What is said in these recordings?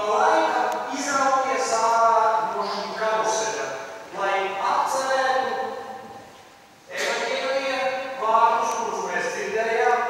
pa laikam izrauties ārā no šī karuseļa, lai apcerētu evaņģēlija vārdus, kurus mēs dzirdējām,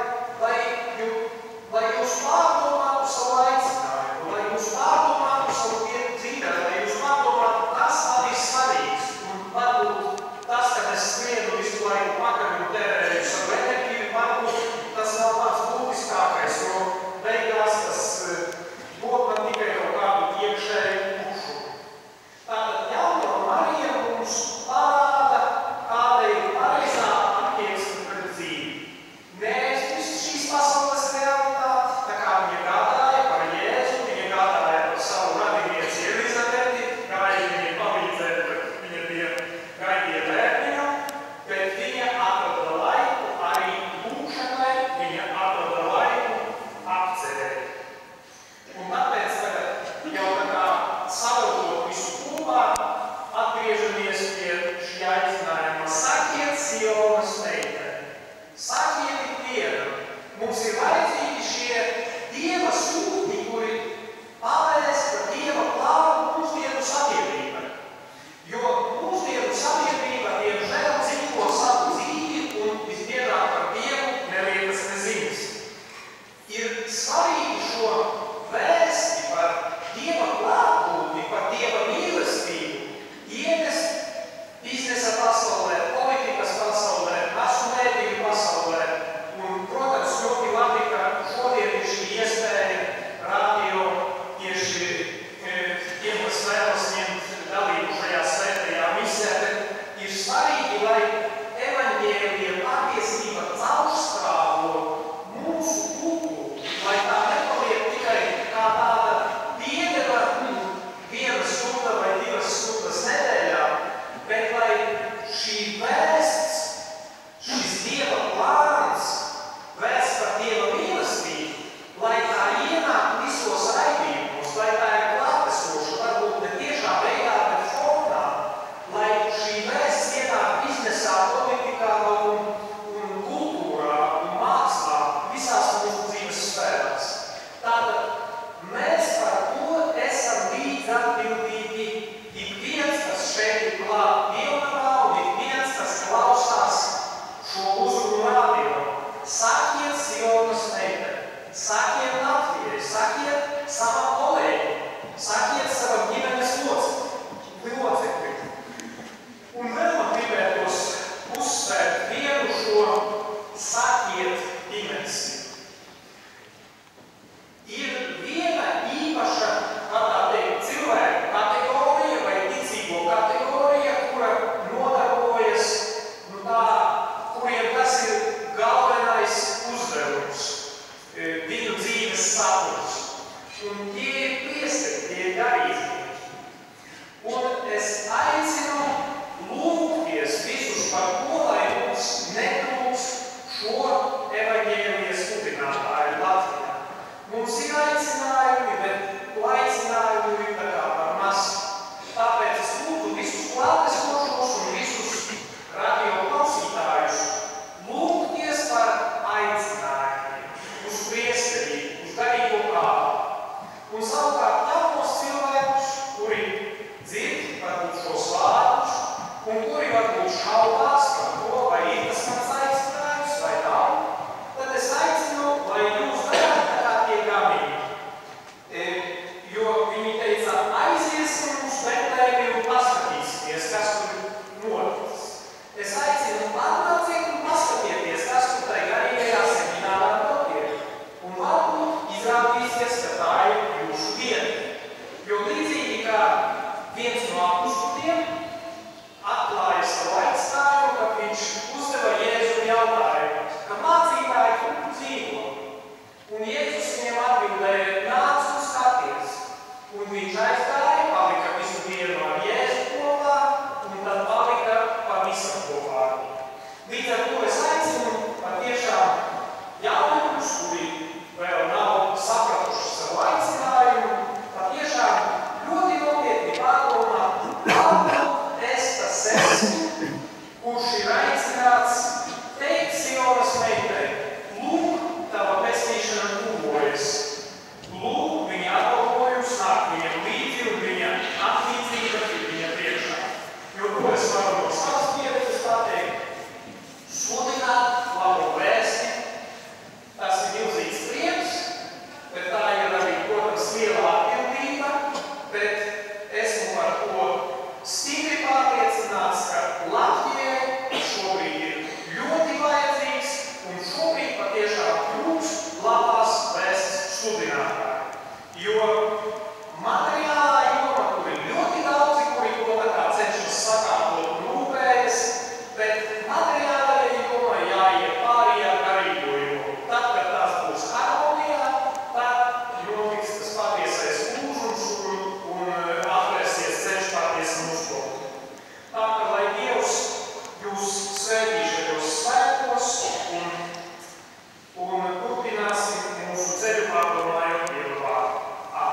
lai jūs pārdomātu savu aicinājumu, lai jūs pārdomātu savu dzīvē, lai jūs pārdomātu, kas man ir svarīgs. Un varbūt tas, ka es skrienu visu laiku pakaļ un tērēju savu enerģiju, varbūt tas nav pats būtiskākais, jo beigās tas dod man tikai kaut kādu iekšēju tukšumu. Tātad jauno Marija mums parāda, kāda ir pareizā attieksme pret dzīvi. Neaizmirst šīs pasaules realitāti, tā kā viņa gādāja par Jēzu, viņa gādāja par savu radinieci Elizabeti, gāja viņai palīdzēt, bet viņa bija gaidīja bērniņu, bet viņa atrada laiku arī lūkšanai, viņa atrada laiku apcerēt. Un tāpēc tagad jau tā kā savilkot visu kopā, atgriežamies pie šī aicinājuma. Sakiet Sionas meiteni, sakiet ikvienam, mums ir vajadzīgi šie Dieva sūtņi, kuri pavēsta Dieva plānu mūsdienu sabiedrībai. Jo mūsdienu sabiedrība, diemžēl, dzīvo savu dzīvi un visbiežāk par Dievu neliekas neziņas. Ir svarīgi šo vēsti par Dieva klātbūtni, par Dieva mīlestību ienest biznesa pasaulē, politikas pasaulē, masu mēdīju pasaulē. Un, protams, ļoti labi, ka šodien ir šī iespēja radio tieši tiem, kas vēlas ņemt dalību šajā svētajā misē, bet ir svarīgi, lai evaņģēlija patiesība caurstrāvo mūsu kultūru, lai tā nepaliek tikai kā tāda piedeva viena stunda vai divas stundas nedēļā, bet lai šī vēsts, šis Dieva plāns, vēsts par Dieva mīlestību, lai tā ienāk visos raidījumos, lai tā ir klātesoša, varbūt ne tiešā veidā, bet formā, lai šī vēsts ienāk biznesā, politikā un kultūrā un mākslā, visās mūsu dzīves sfērās. Tātad mēs par to esam līdz atbildīgi ik viens, kas šeit ir klāt Dievnamā un ik viens, kas klausās šo uzrunu radio. Sakiet Sionas meiteni, sakiet Latvijai, sakiet savam kolēģim, sakiet savam ģimenes loceklim. Un vēl man gribētos uzsvērt vienu šo sakiet dimensiju. Ir viena īpaša, kā tā teikt, cilvēku kategorija vai ticīgo kategorija, kura nodarbojas, kuriem tas ir galvenais uzdevums, viņu dzīves sapnis. Un tie ir priesteri, tie ir garīdznieki. Un es aicinu lūgties visus par to, lai mums netrūkst šo evaņģēlija sludinātāju Latvijā. Mums ir aicinājumi, bet to aicinājumu ir tā kā par maz. Tāpēc es lūgtu visus klātesošos un visus radio klausītājus lūgties par aicinājumiem uz priesterību, uz garīgo kādu. Un savukārt jaunos cilvēkus, kuri dzird varbūt šos vārdus un kuri varbūt šaubās par to, vai ir tas mans aicinājums vai nav, tad es aicinu, lai jūs darāt tā kā tie gamīgi. Jo viņi teica, aiziesim uz Betlēmi un paskatīsimies, kas tur notiks. Es aicinu, atnāciet un paskatieties, kas tur tai garīgajā seminārā notiek. Un varbūt izrādīsies, ka tā ir jūsu vieta. Jo līdzīgi kā viens no apustiem atklāja savu aicinājumu, kad viņš uzdeva Jēzu jautājumu, ka mācītāji kur dzīvo. Un Jēzus viņam atbildēja, nāc un skaties. Un viņš aizgāja, palika visu dienu ar Jēzu kopā, un tad palika pavisam kopā. Līdz ar to es aicinu patiešām jauniekus, kuri vēl nav sapratuši savu aicinājumu, patiešām ļoti nopietni pārdomāt, varbūt es tas esmu, kurš ir aicināts teikt Sionas meitei, lūk, tava pestīšana tuvojas. Lūk, viņa apkalpojums nāk Jo materiālā joma, kur ir ļoti daudzi, kuri to tā kā cenšas sakārtot un rūpējas, bet materiālajai jomai jāiet pāri ar garīgo jomu. Tad, kad tās būs harmonijā, tad notiks tas patiesais lūžums un atvērsies ceļš patiesam uzlūgt. Tā ka, lai Dievs jūs svētī šajos svētkos un turpināsim mūsu ceļu pārdomājot Dieva vārdu.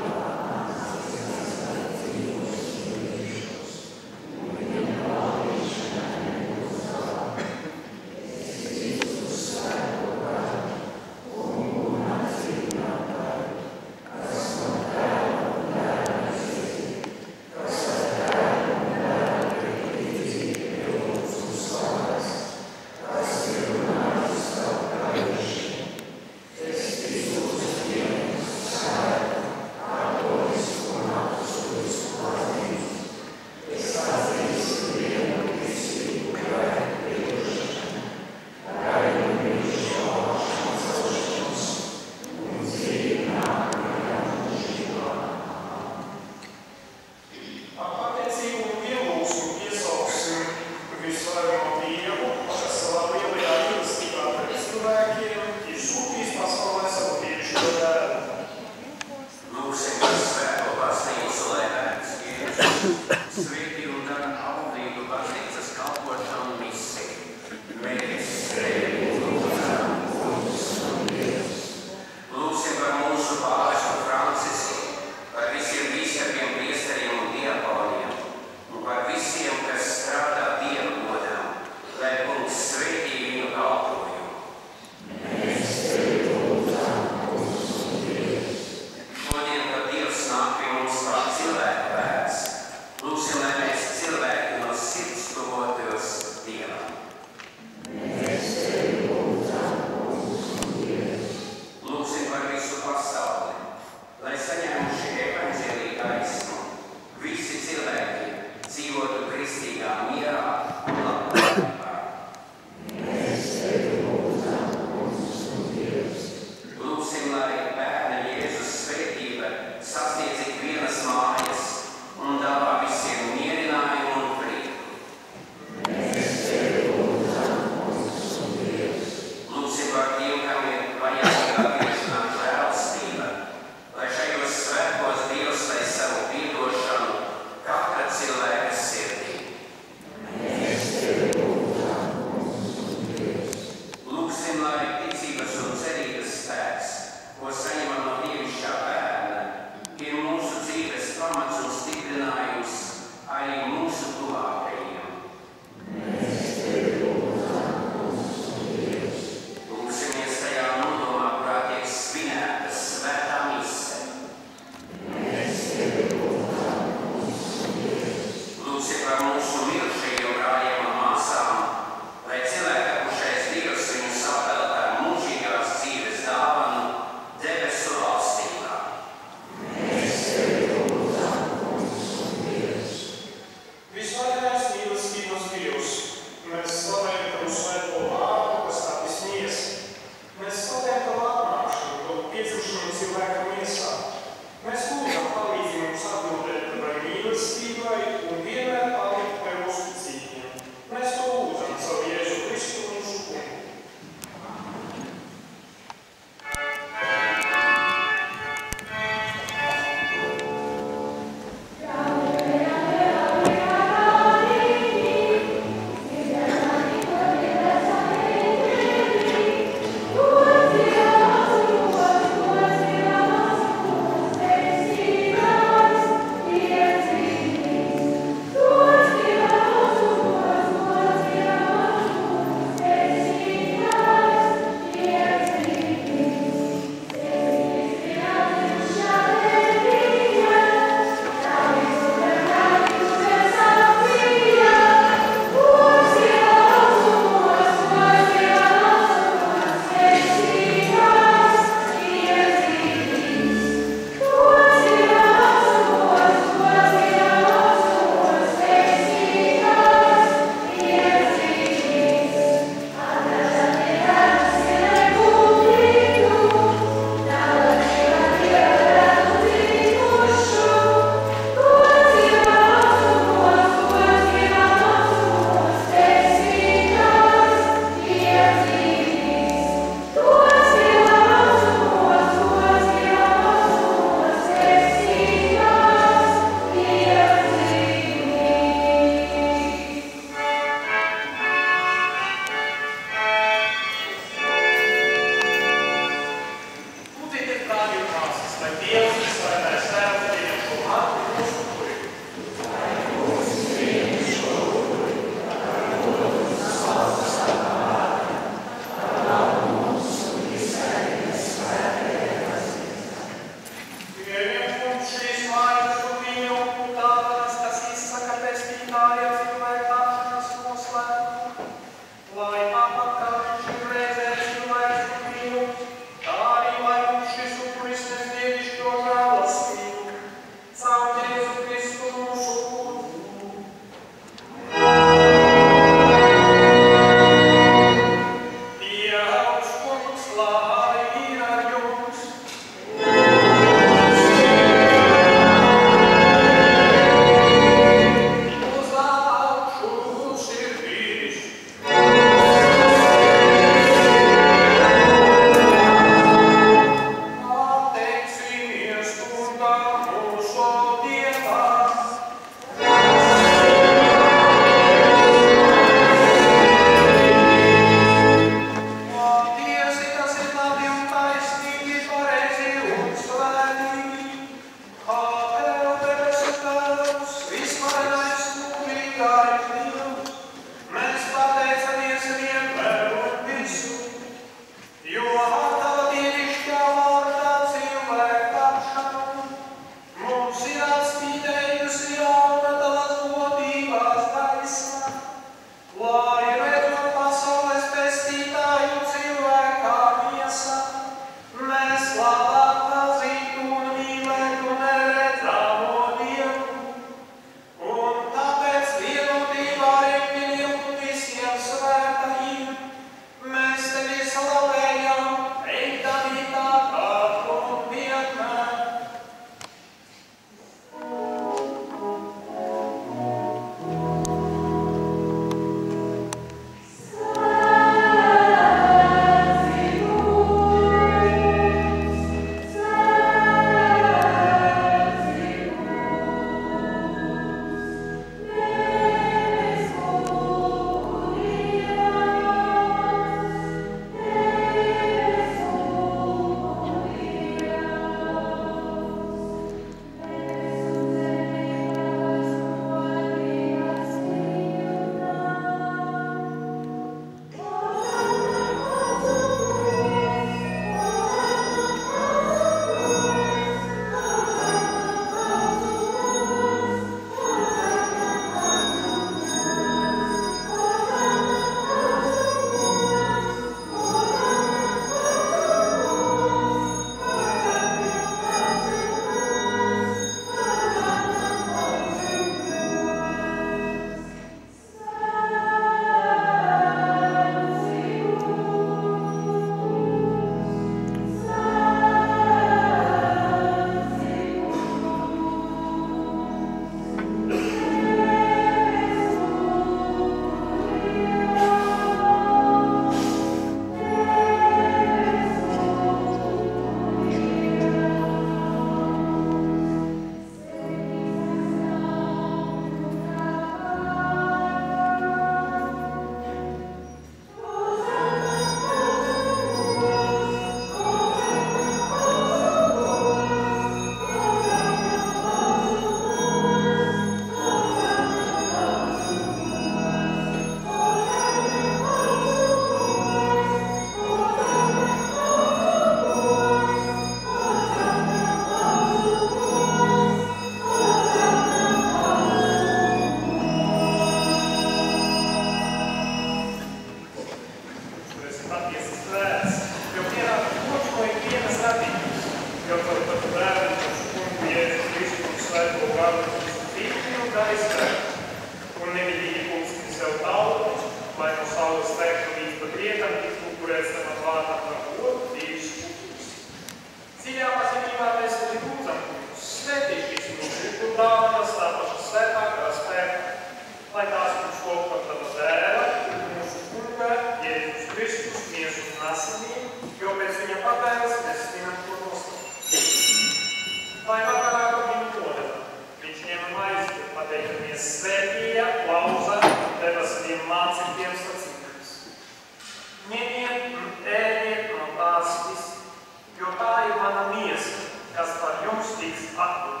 mācītiem sacītājus. Ņemiet un ēdiet no tās visi, jo tā ir mana miesa, kas par jums tiks atdota.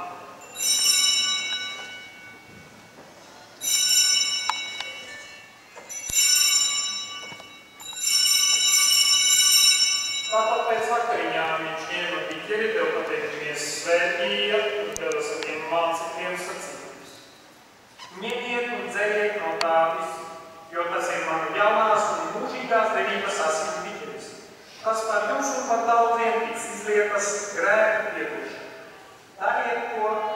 Tāpat pēc vakariņām viņš ņēma biķeri, tev pateikamies svētīja un tev saviem mācītiem sacītājus. Ņemiet un dzeriet no tā visi, jo tas ir mana jaunās un mūžīgās derības asins biķeris, kas par jums un par daudziem tiks izlietas grēku piedošanai. Dariet to